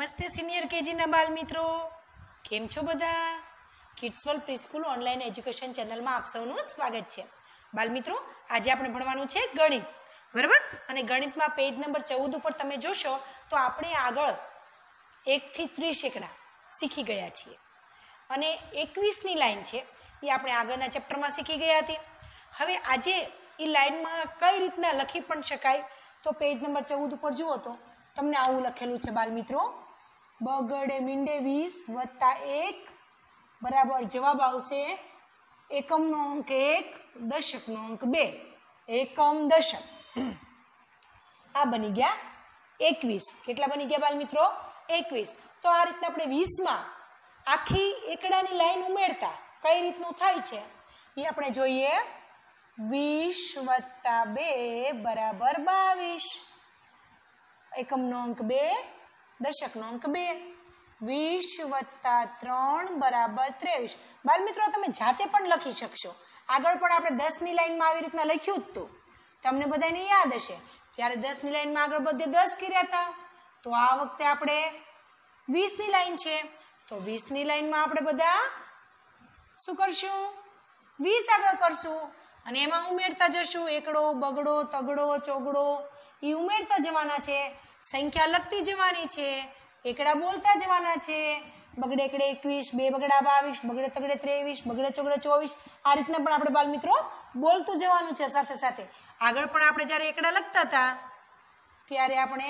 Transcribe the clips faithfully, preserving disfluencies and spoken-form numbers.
નમસ્તે સિનિયર કેજીના બાલ મિત્રો, કેમ છો બધા? Kids world preschool online education ચેનલમાં આપ સૌનું સ્વાગત છે. બાલ મિત્રો, આજે આપણે ભણવાનું છે ગણિત, બરાબર? અને ગણિતમાં પેજ નંબર ચૌદ ઉપર તમે જોશો તો આપણે આગળ એકથી ત્રીસ એકડા શીખી ગયા છીએ અને એકવીસની લાઈન છે એ આપણે આગળના ચેપ્ટરમાં શીખી ગયા હતી. હવે આજે એ લાઈનમાં કઈ રીતના લખી પણ શકાય તો પેજ નંબર ચૌદ ઉપર જુઓ તો તમને આવું લખેલું છે બાલ મિત્રો, બગડે મીંડે વીસ વત્તા એક બરાબર જવાબ આવશે એકમનો અંક એક, દશકનો અંક બે. એકમ દશક આ બની ગયા એકવીસ. કેટલા બની ગયા બાલ મિત્રો? એકવીસ. તો આ રીતના આપણે વીસમાં આખી એકડાની લાઈન ઉમેરતા કઈ રીતનું થાય છે એ આપણે જોઈએ. વીસ વત્તા બે બરાબર બાવીસ. એકમનો અંક બે, દશકનો અંક બે. વીસ વત્તા ત્રણ બરાબર ત્રેવીસ. બાલ મિત્રો, તમે જાતે પણ લખી શકશો. આગળ પણ આપણે દસની લાઈનમાં આવી રીતના લખ્યું જ હતું, તમને બધાને યાદ હશે. જ્યારે દસની લાઈનમાં આગળ બધે દસ કર્યા હતા, તો આ વખતે આપણે વીસની લાઈન છે તો વીસની લાઈનમાં આપણે બધા શું કરશું? વીસ આગળ કરશું અને એમાં ઉમેરતા જશું. એકડો, બગડો, તગડો, ચોગડો એ ઉમેરતા જવાના છે. સંખ્યા લખતી જવાની છે, એકડા બોલતા જવાના છે. બગડે એકડે એકવીસ, બે બગડા બાવીસ, બગડે તગડે ત્રેવીસ, બગડે ચોગડે ચોવીસ. આ રીતના પણ આપણે બાલ મિત્રો બોલતું જવાનું છે. સાથે સાથે આગળ પણ આપણે જ્યારે એકડા લખતા હતા ત્યારે આપણે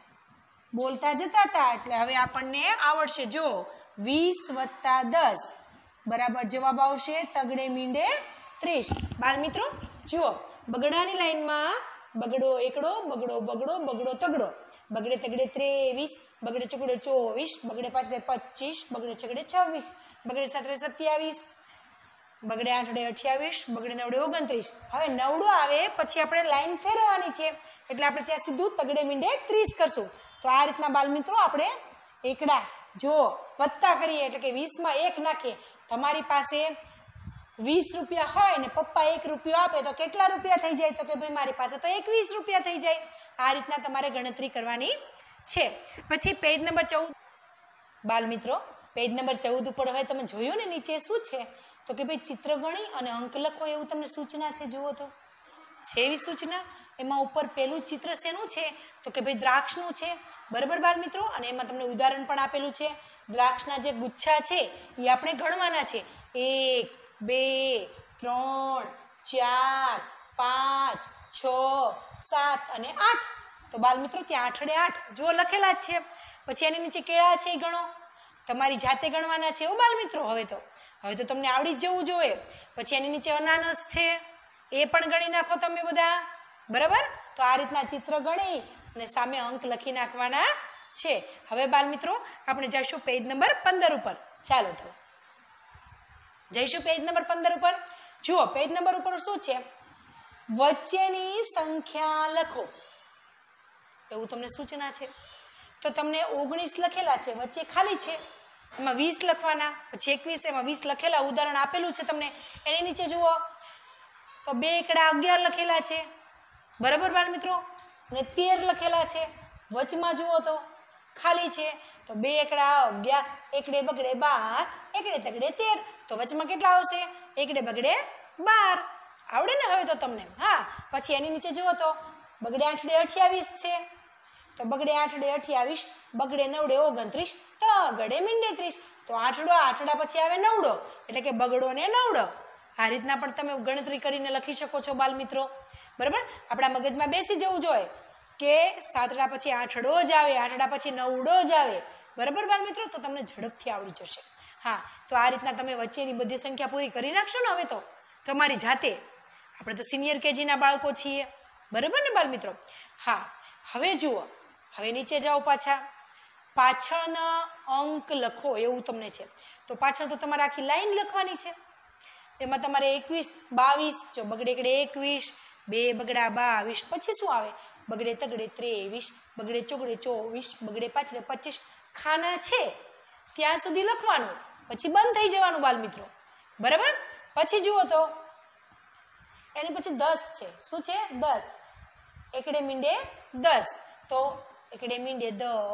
બોલતા જતા હતા, એટલે હવે આપણને આવડશે. જો વીસ વત્તા દસ બરાબર જવાબ આવશે તગડે મીંડે ત્રીસ. બાલ મિત્રો જુઓ, બગડાની લાઈનમાં બગડો એકડો, બગડો બગડો, બગડો તગડો, બગડે તગડે ત્રેવીસ, બગડે ચોગડે ચોવીસ, બગડે પાછળે પચીસ, બગડે છગડે છવ્વીસ, બગડે સાતરે સત્યાવીસ, બગડે આઠડે અઠ્યાવીસ, બગડે નવડે ઓગણત્રીસ. હવે નવડો આવે પછી આપણે લાઈન ફેરવવાની છે એટલે આપણે ત્યાં સીધું તગડે મીંડે ત્રીસ કરશું. તો આ રીતના બાલ મિત્રો આપણે એકડા જો વત્તા કરીએ એટલે કે વીસમાં એક નાખીએ. તમારી પાસે વીસ રૂપિયા હોય ને પપ્પા એક રૂપિયો આપે તો કેટલા રૂપિયા થઈ જાય? તો કે ભાઈ મારી પાસે તો એકવીસ રૂપિયા થઈ જાય. આ રીતના તમારે ગણતરી કરવાની છે. પછી પેજ નંબર ચૌદ બાલ મિત્રો, પેજ નંબર ચૌદ ઉપર હવે તમે જોયું ને નીચે શું છે તો કે ભાઈ ચિત્ર ગણી અને અંક લખો એવું તમને સૂચના છે. જુઓ તો છે એવી સૂચના. એમાં ઉપર પેલું ચિત્ર શેનું છે તો કે ભાઈ દ્રાક્ષનું છે, બરાબર બાલ મિત્રો? અને એમાં તમને ઉદાહરણ પણ આપેલું છે. દ્રાક્ષના જે ગુચ્છા છે એ આપણે ગણવાના છે. એક, બે, ત્રણ, ચાર, પાંચ, છ, સાત અને આઠ. તો બાલ મિત્રો ત્યાં આઠડે આઠ જો લખેલા જ છે. પછી એની નીચે કેળા છે એ ગણો. તમારી જાતે ગણવાના છે ઓ બાલ મિત્રો. હવે તો હવે તો તમને આવડી જ જવું જોઈએ. પછી એની નીચે અનાનસ છે એ પણ ગણી નાખો તમે બધા, બરાબર? તો આ રીતના ચિત્ર ગણી અને સામે અંક લખી નાખવાના છે. હવે બાલ મિત્રો આપણે જઈશું પેજ નંબર પંદર ઉપર. ચાલો તો જઈશું પેજ નંબર પંદર ઉપર. જુઓ પેજ નંબર ઉપર શું છે? વચ્ચેની સંખ્યા લખો એવું તમને સૂચના છે. તો તમને ઓગણીસ લખેલા છે, વચ્ચે ખાલી છે, એમાં વીસ લખવાના. પછી એકવીસ, એમાં વીસ લખેલા ઉદાહરણ આપેલું છે તમને. એની નીચે જુઓ તો બે એકડા અગિયાર લખેલા છે, બરાબર બાળ મિત્રો? અને તેર લખેલા છે. વચમાં જુઓ તો ખાલી છે. તો બે એકડા અગિયાર, એકડે બગડે બાર, એકડે તગડે તેર. તો વચમાં કેટલા આવશે? એકડે બગડે બાર. આવડે ને હવે તો તમને? હા. પછી એની નીચે જુઓ તો બગડે આઠડે અઠ્યાવીસ છે. તો બગડે આઠડે અઠ્યાવીસ, બગડે નવડે ઓગણત્રીસ, તગડે મીંડે ત્રીસ. તો આઠડો આઠડા પછી આવે નવડો એટલે કે બગડો ને નવડો. આ રીતના પણ તમે ગણતરી કરીને લખી શકો છો બાલ મિત્રો, બરાબર? આપણા મગજમાં બેસી જવું જોઈએ કે સાતડા પછી આઠડો જ આવે, આઠડા પછી નવડો જ આવે, બરાબર બાલ મિત્રો? તો તમને ઝડપથી આવડી જશે. હા, તો આ રીતના તમે વચ્ચેની બધી સંખ્યા પૂરી કરી નાખશો ને હવે તો તમારી જાતે. આપણે તો સિનિયર કેજીના બાળકો છીએ, બરાબર ને બાલ મિત્રો? હા. હવે જુઓ, હવે નીચે જાઓ પાછા. પાછળના અંક લખો એવું તમને છે. તો પાછળ તો તમારે આખી લાઈન લખવાની છે. એમાં તમારે એકવીસ, બાવીસ, જો બગડે એકડે એકવીસ, બે બગડા બાવીસ, પછી શું આવે? બગડે તગડે ત્રેવીસ, બગડે ચોગડે ચોવીસ, બગડે પાછળે પચીસ. ખાના છે ત્યાં સુધી લખવાનું, પછી બંધ થઈ જવાનું બાલ મિત્રો, બરાબર? પછી જુઓ તો એની પછી દસ છે. શું છે? દસ. એકડે મીંડે દસ. તો એકડે મીંડે દસ,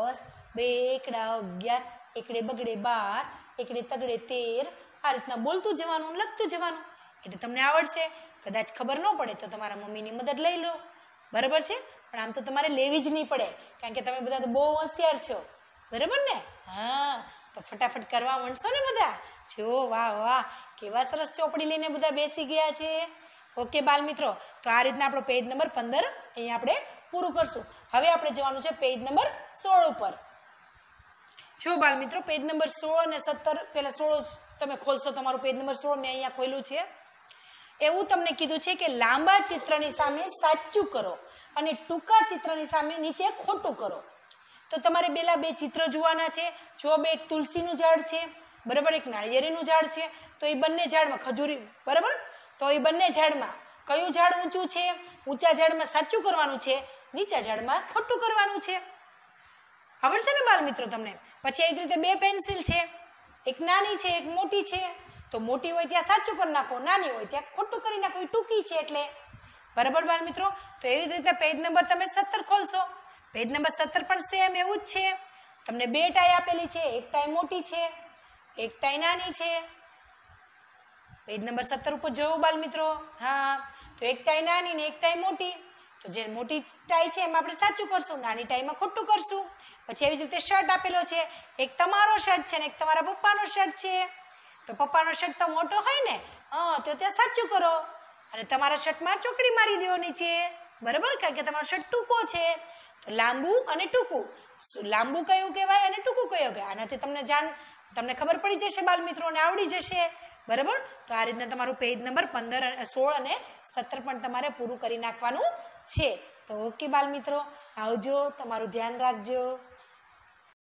બે એકડા અગિયાર, એકડે બગડે બાર, એકડે તગડે તેર. આ રીતના બોલતું જવાનું, લખતું જવાનું, એટલે તમને આવડશે. કદાચ ખબર ન પડે તો તમારા મમ્મીની મદદ લઈ લો, બરાબર છે. પણ આમ તો તમારે લેવી જ નહીં પડે, કારણ કે તમે બધા તો બહુ હોશિયાર છો, બરાબર ને? હા, તો ફટાફટ કરવા માંડશો ને બધા? જો વાહ વાહ, કેવા સરસ ચોપડી લઈને બધા બેસી ગયા છે. ઓકે બાલ મિત્રો, તો આ રીતના આપણો પેજ નંબર પંદર અહીંયા આપણે પૂરું કરશું. હવે આપણે જવાનું છે પેજ નંબર સોળ ઉપર. જો બાલ મિત્રો, પેજ નંબર સોળ અને સત્તર, પેલા સોળ તમે ખોલશો, તમારું પેજ નંબર સોળ મેં અહીંયા ખોલ્યું છે. એવું તમને કીધું છે કે લાંબા ચિત્રની સામે સાચું કરો અને ટૂંકા ચિત્રની સામે નીચે ખોટું કરો. તો તમારે પેલા બે ચિત્ર જોવાના છે. જો બે એક તુલસીનું ઝાડ છે, બરાબર, એક નાળિયેરીનું ઝાડ છે. તો એ બંને ઝાડમાં ખજૂરી, બરાબર, તો એ બંને ઝાડમાં કયું ઝાડ ઊંચું છે? ઊંચા ઝાડમાં સાચું કરવાનું છે, નીચા ઝાડમાં ખોટું કરવાનું છે. આવડશે ને બાળ મિત્રો તમને? પછી એ જ રીતે બે પેન્સિલ છે, એક નાની છે એક મોટી છે. તો મોટી હોય ત્યાં સાચું કરી નાખો, નાની હોય ત્યાં ખોટું કરી નાખો, એ ટૂંકી છે એટલે, બરાબર બાળ મિત્રો? તો એવી જ રીતે પેજ નંબર તમે સત્તર ખોલશો. પેજ નંબર સત્તર પણ સેમ એવું જ છે. તમને બે ટાઈ આપેલી છે, એક ટાઈ મોટી છે, એક ટાઈ નાની છે. પેજ નંબર સત્તર ઉપર જોવું બાળ મિત્રો. હા, તો એક ટાઈ નાની ને એક ટાઈ મોટી. તો જે મોટી ટાઈ છે એમાં આપણે સાચું કરશું, નાની ટાઈમાં ખોટું કરશું. પછી એવી જ રીતે શર્ટ આપેલો છે, એક તમારો શર્ટ છે ને એક તમારા પપ્પાનો શર્ટ છે. તો પપ્પાનો શર્ટ તો મોટો હોય ને, હા, તો ત્યાં સાચું કરો. અને તમારા શર્ટમાં ચોકડી મારી દો નીચે, બરાબર, કારણ કે તમારો શર્ટ ટૂંકો છે. તો લાંબુ અને ટૂંકું, લાંબુ કયું કહેવાય અને ટૂંકું કયું કહેવાય, આનાથી તમને જાણ તમને ખબર પડી જશે બાળ મિત્રોને, આવડી જશે, બરાબર. તો આ રીતના તમારું પેજ નંબર પંદર, સોળ અને સત્તર પણ તમારે પૂરું કરી નાખવાનું છે. તો ઓકે બાળ મિત્રો, આવજો, તમારું ધ્યાન રાખજો.